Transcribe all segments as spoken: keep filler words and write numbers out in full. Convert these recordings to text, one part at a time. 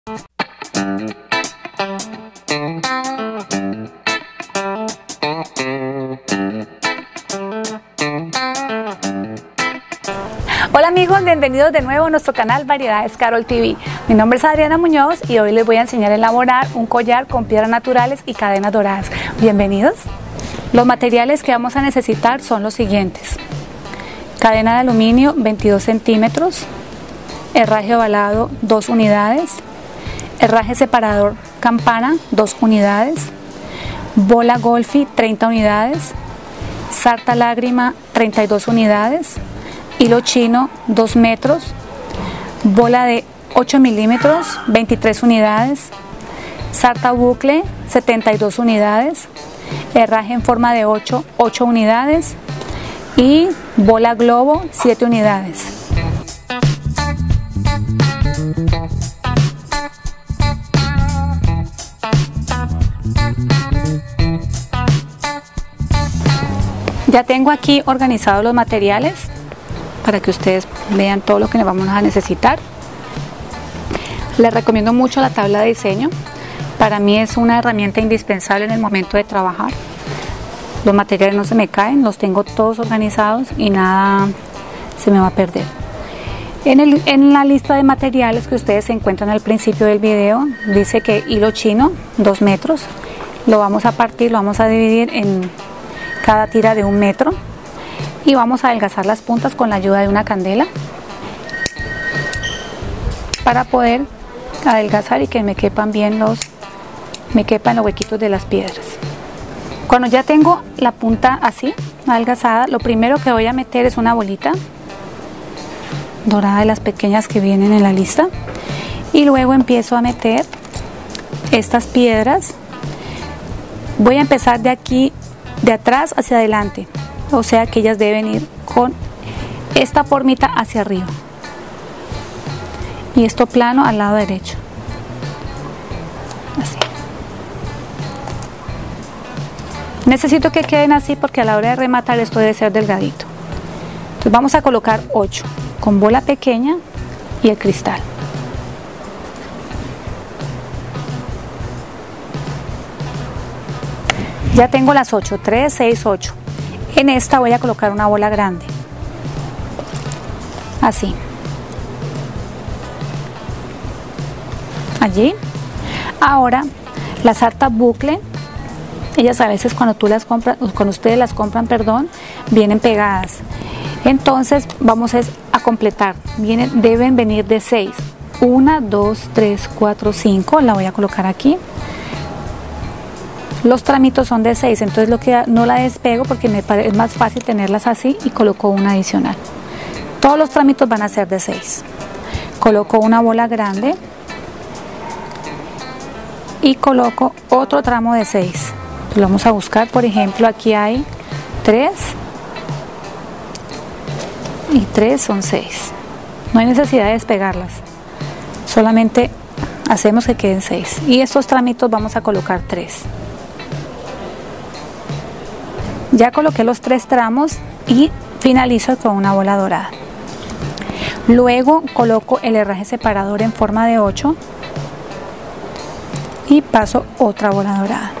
Hola amigos, bienvenidos de nuevo a nuestro canal Variedades Carol T V. Mi nombre es Adriana Muñoz y hoy les voy a enseñar a elaborar un collar con piedras naturales y cadenas doradas. Bienvenidos. Los materiales que vamos a necesitar son los siguientes: cadena de aluminio veintidós centímetros, herraje ovalado dos unidades, herraje separador campana dos unidades, bola golfi treinta unidades, sarta lágrima treinta y dos unidades, hilo chino dos metros, bola de ocho milímetros veintitrés unidades, sarta bucle setenta y dos unidades, herraje en forma de ocho, ocho unidades y bola globo siete unidades. Ya tengo aquí organizados los materiales para que ustedes vean todo lo que vamos a necesitar. Les recomiendo mucho la tabla de diseño. Para mí es una herramienta indispensable en el momento de trabajar. Los materiales no se me caen, los tengo todos organizados y nada se me va a perder. En, el, en la lista de materiales que ustedes se encuentran al principio del video, dice que hilo chino dos metros. Lo vamos a partir, lo vamos a dividir en cada tira de un metro y vamos a adelgazar las puntas con la ayuda de una candela para poder adelgazar y que me quepan bien los me quepan los huequitos de las piedras. Cuando ya tengo la punta así adelgazada, lo primero que voy a meter es una bolita dorada de las pequeñas que vienen en la lista y luego empiezo a meter estas piedras. Voy a empezar de aquí, de atrás hacia adelante, o sea que ellas deben ir con esta formita hacia arriba y esto plano al lado derecho, así. Necesito que queden así porque a la hora de rematar esto debe ser delgadito. Entonces vamos a colocar ocho con bola pequeña y el cristal. Ya tengo las ocho, tres, seis, ocho. En esta voy a colocar una bola grande, así, allí. Ahora las sartas bucle, ellas a veces cuando tú las compras, cuando ustedes las compran, perdón, vienen pegadas. Entonces vamos a completar, vienen, deben venir de seis, una, dos, tres, cuatro, cinco, la voy a colocar aquí. Los tramitos son de seis, entonces lo que no la despego porque me parece es más fácil tenerlas así y coloco una adicional. Todos los tramitos van a ser de seis. Coloco una bola grande y coloco otro tramo de seis. Lo vamos a buscar, por ejemplo, aquí hay tres y tres son seis. No hay necesidad de despegarlas, solamente hacemos que queden seis. Y estos tramitos vamos a colocar tres. Ya coloqué los tres tramos y finalizo con una bola dorada. Luego coloco el herraje separador en forma de ocho y paso otra bola dorada.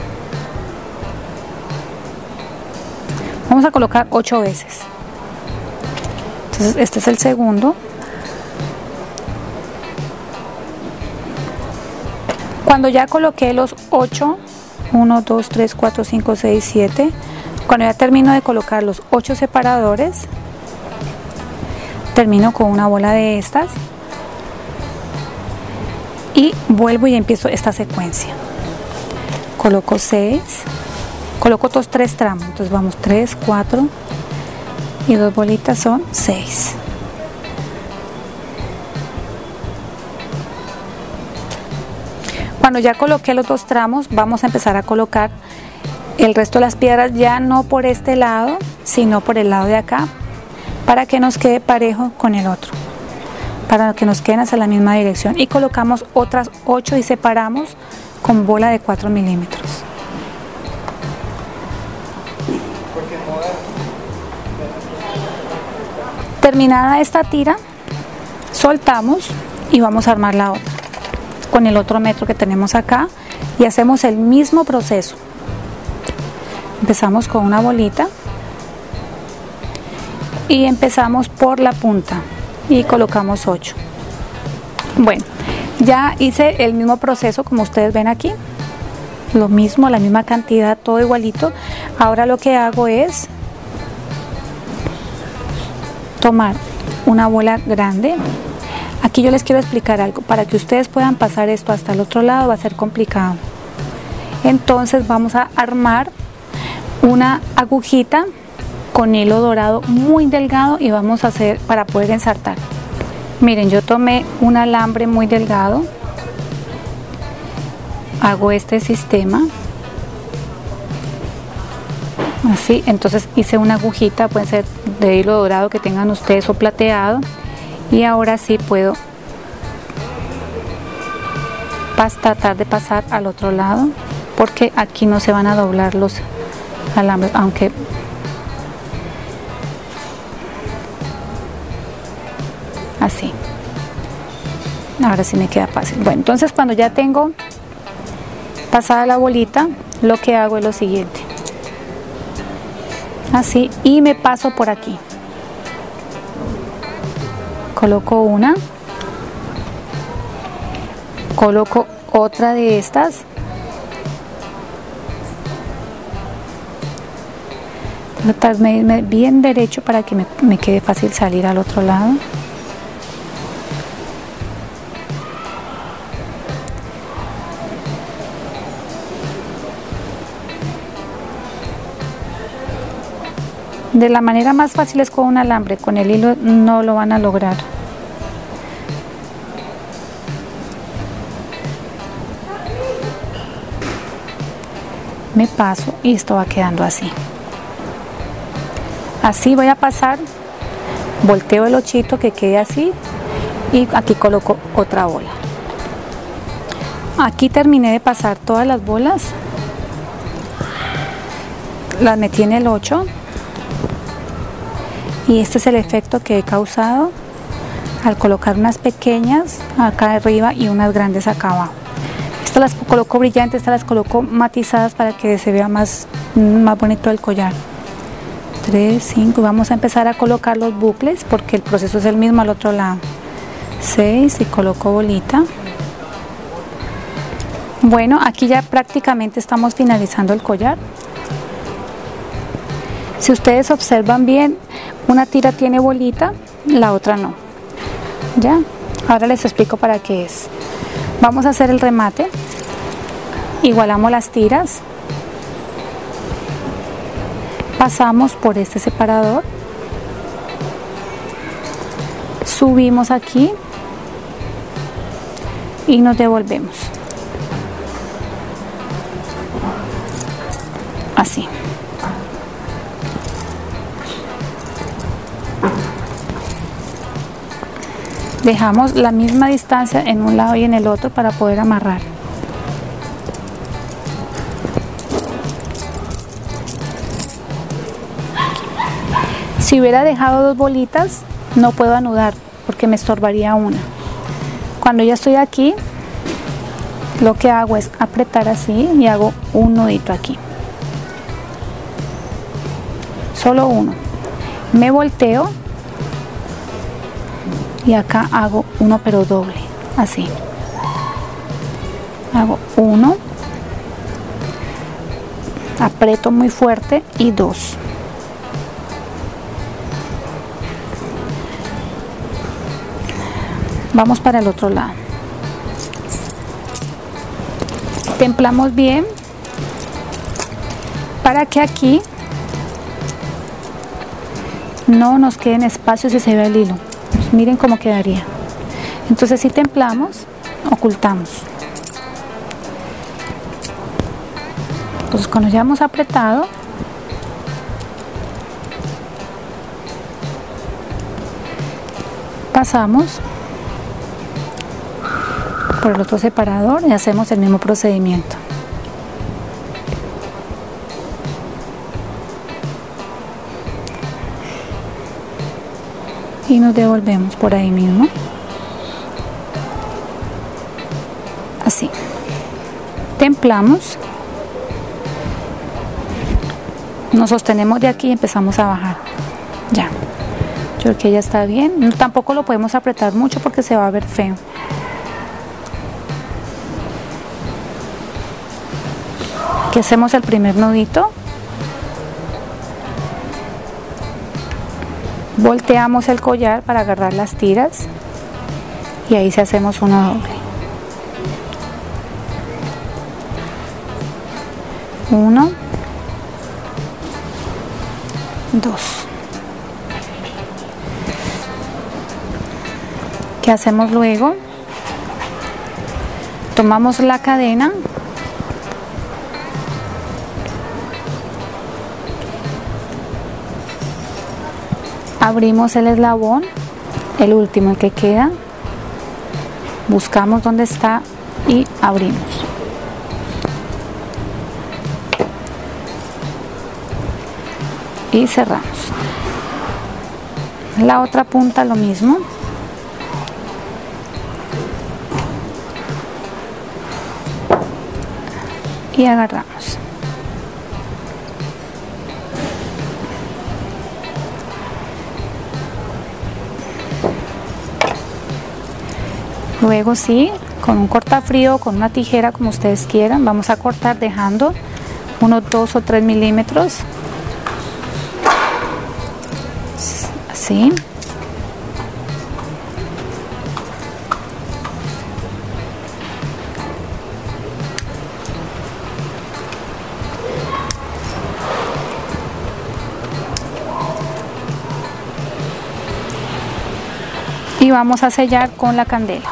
Vamos a colocar ocho veces. Entonces este es el segundo. Cuando ya coloqué los ocho, uno, dos, tres, cuatro, cinco, seis, siete, cuando ya termino de colocar los ocho separadores, termino con una bola de estas y vuelvo y empiezo esta secuencia. Coloco seis, coloco otros tres tramos, entonces vamos tres, cuatro y dos bolitas son seis. Cuando ya coloqué los dos tramos, vamos a empezar a colocar el resto de las piedras, ya no por este lado, sino por el lado de acá, para que nos quede parejo con el otro, para que nos queden hacia la misma dirección. Y colocamos otras ocho y separamos con bola de cuatro milímetros. Terminada esta tira, soltamos y vamos a armar la otra. con el otro metro que tenemos acá y hacemos el mismo proceso. Empezamos con una bolita y empezamos por la punta y colocamos ocho. Bueno, ya hice el mismo proceso como ustedes ven aquí, lo mismo, la misma cantidad, todo igualito. Ahora lo que hago es tomar una bola grande. Aquí yo les quiero explicar algo, para que ustedes puedan pasar esto hasta el otro lado va a ser complicado. Entonces vamos a armar una agujita con hilo dorado muy delgado y vamos a hacer para poder ensartar. Miren, yo tomé un alambre muy delgado, hago este sistema así, entonces hice una agujita, puede ser de hilo dorado que tengan ustedes o plateado, y ahora sí puedo pas tratar de pasar al otro lado, porque aquí no se van a doblar los alambres, aunque así. Ahora sí me queda fácil. Bueno, entonces cuando ya tengo pasada la bolita, lo que hago es lo siguiente, así, y me paso por aquí, coloco una, coloco otra de estas, tratar de irme bien derecho para que me, me quede fácil salir al otro lado. De la manera más fácil es con un alambre, con el hilo no lo van a lograr. Me paso y esto va quedando así. Así voy a pasar, volteo el ochito que quede así y aquí coloco otra bola. Aquí terminé de pasar todas las bolas, las metí en el ocho. Y este es el efecto que he causado al colocar unas pequeñas acá arriba y unas grandes acá abajo. Estas las coloco brillantes, estas las coloco matizadas para que se vea más, más bonito el collar. tres, cinco, vamos a empezar a colocar los bucles porque el proceso es el mismo al otro lado. seis y coloco bolita. Bueno, aquí ya prácticamente estamos finalizando el collar. Si ustedes observan bien, una tira tiene bolita, la otra no. Ya, ahora les explico para qué es. Vamos a hacer el remate. Igualamos las tiras. Pasamos por este separador. Subimos aquí. Y nos devolvemos. Así. Dejamos la misma distancia en un lado y en el otro para poder amarrar. Si hubiera dejado dos bolitas, no puedo anudar porque me estorbaría una. Cuando ya estoy aquí, lo que hago es apretar así y hago un nudito aquí. Solo uno. Me volteo. Y acá hago uno pero doble, así. Hago uno, aprieto muy fuerte y dos. Vamos para el otro lado. Templamos bien para que aquí no nos queden espacios y se vea el hilo. Miren cómo quedaría. Entonces si templamos, ocultamos. Entonces cuando ya hemos apretado, pasamos por el otro separador y hacemos el mismo procedimiento. Y nos devolvemos por ahí mismo. así. Templamos, nos sostenemos de aquí y empezamos a bajar. Ya, yo creo que ya está bien. No, tampoco lo podemos apretar mucho porque se va a ver feo. Aquí hacemos el primer nudito, volteamos el collar para agarrar las tiras y ahí sí hacemos uno doble. Uno, dos. ¿Qué hacemos luego? Tomamos la cadena, abrimos el eslabón, el último, el que queda, buscamos dónde está y abrimos. Y cerramos. La otra punta lo mismo. Y agarramos. Luego sí, con un cortafrío, con una tijera, como ustedes quieran, vamos a cortar dejando unos dos o tres milímetros. Así. Y vamos a sellar con la candela.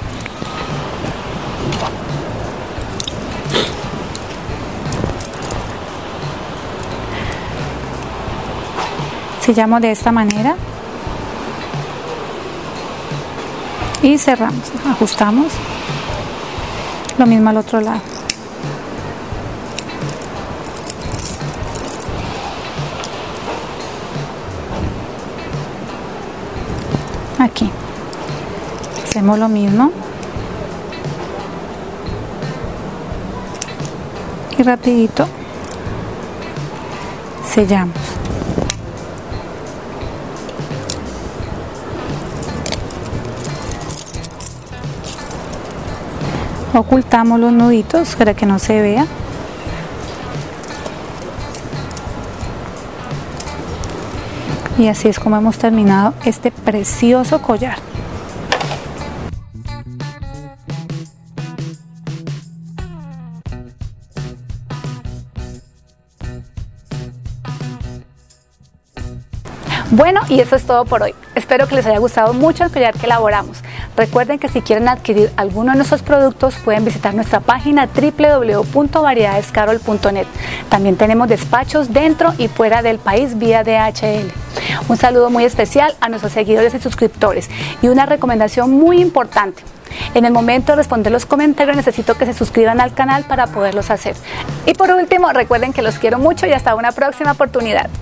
Sellamos de esta manera y cerramos, ajustamos, lo mismo al otro lado. Aquí hacemos lo mismo y rapidito sellamos. Ocultamos los nuditos para que no se vea. Y así es como hemos terminado este precioso collar. Bueno, y eso es todo por hoy. Espero que les haya gustado mucho el collar que elaboramos. Recuerden que si quieren adquirir alguno de nuestros productos pueden visitar nuestra página w w w punto variedades carol punto net. También tenemos despachos dentro y fuera del país vía D H L. Un saludo muy especial a nuestros seguidores y suscriptores y una recomendación muy importante. En el momento de responder los comentarios necesito que se suscriban al canal para poderlos hacer. Y por último, recuerden que los quiero mucho y hasta una próxima oportunidad.